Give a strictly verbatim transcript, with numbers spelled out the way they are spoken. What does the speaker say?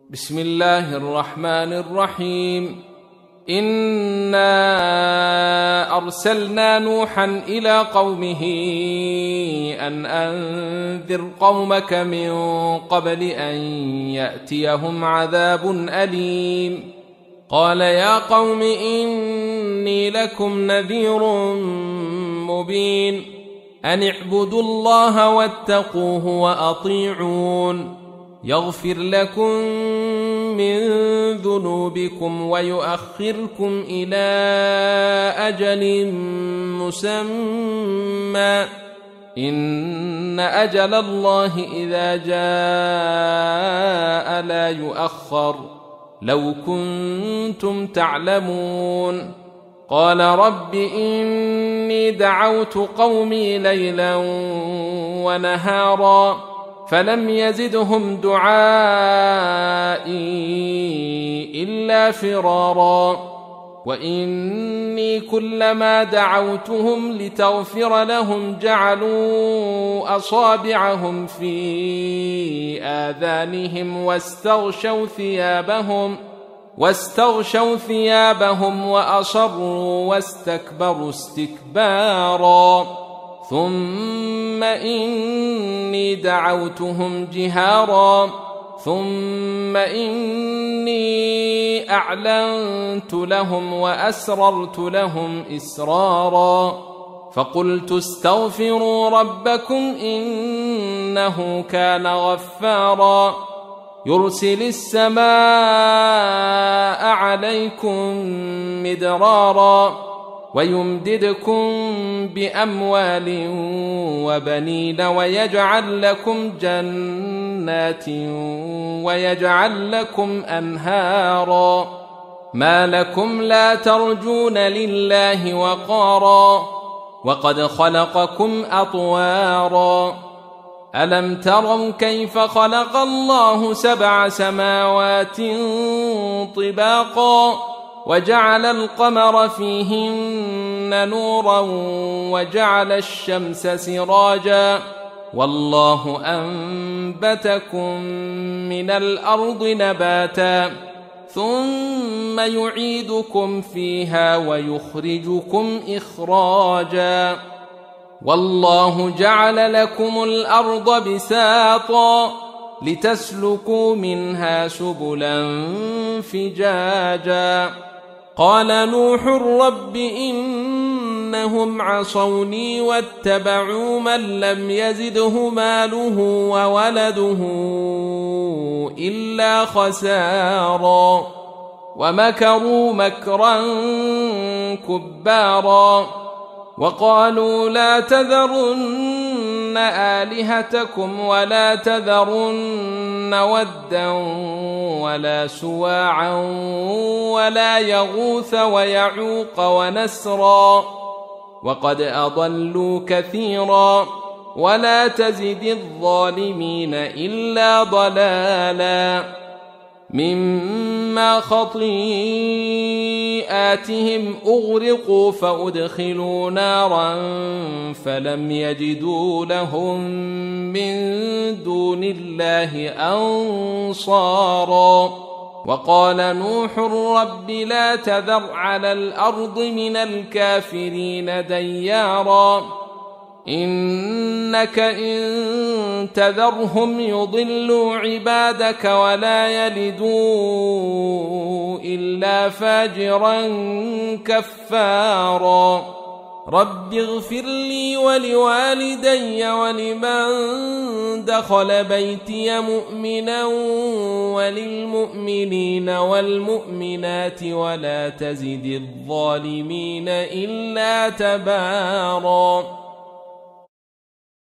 بسم الله الرحمن الرحيم. إنا أرسلنا نوحا إلى قومه أن أنذر قومك من قبل أن يأتيهم عذاب أليم. قال يا قوم إني لكم نذير مبين أن اعبدوا الله واتقوه وأطيعون يغفر لكم من ذنوبكم ويؤخركم إلى أجل مسمى إن أجل الله إذا جاء لا يؤخر لو كنتم تعلمون. قال رب إني دعوت قومي ليلا ونهارا فلم يزدهم دعائي إلا فرارا وإني كلما دعوتهم لتغفر لهم جعلوا أصابعهم في آذانهم واستغشوا ثيابهم واستغشوا ثيابهم وأصروا واستكبروا استكبارا ثم إني دعوتهم جهارا ثم إني أعلنت لهم وأسررت لهم إسرارا فقلت استغفروا ربكم إنه كان غفارا يرسل السماء عليكم مدرارا ويمددكم بأموال وبنين ويجعل لكم جنات ويجعل لكم أنهارا ما لكم لا ترجون لله وقارا وقد خلقكم أطوارا ألم تروا كيف خلق الله سبع سماوات طباقا وجعل القمر فيهن نورا وجعل الشمس سراجا والله أنبتكم من الأرض نباتا ثم يعيدكم فيها ويخرجكم إخراجا والله جعل لكم الأرض بساطا لتسلكوا منها سبلا فجاجا قال نوح رب إنهم عصوني واتبعوا من لم يزده ماله وولده إلا خسارا ومكروا مكرا كبارا وقالوا لا تذرن آلهتكم ولا تذرن ودا ولا سواعا ولا يغوث ويعوق ونسرا وقد أضلوا كثيرا ولا تزد الظالمين إلا ضلالا مما خطيئاتهم أغرقوا فأدخلوا نارا فلم يجدوا لهم من دون الله أنصارا وقال نوح رب لا تذر على الأرض من الكافرين ديارا إنك إن تذرهم يضلوا عبادك ولا يلدوا إلا فاجرا كفارا رب اغفر لي ولوالدي ولمن دخل بيتي مؤمنا وللمؤمنين والمؤمنات ولا تزد الظالمين إلا تبارا.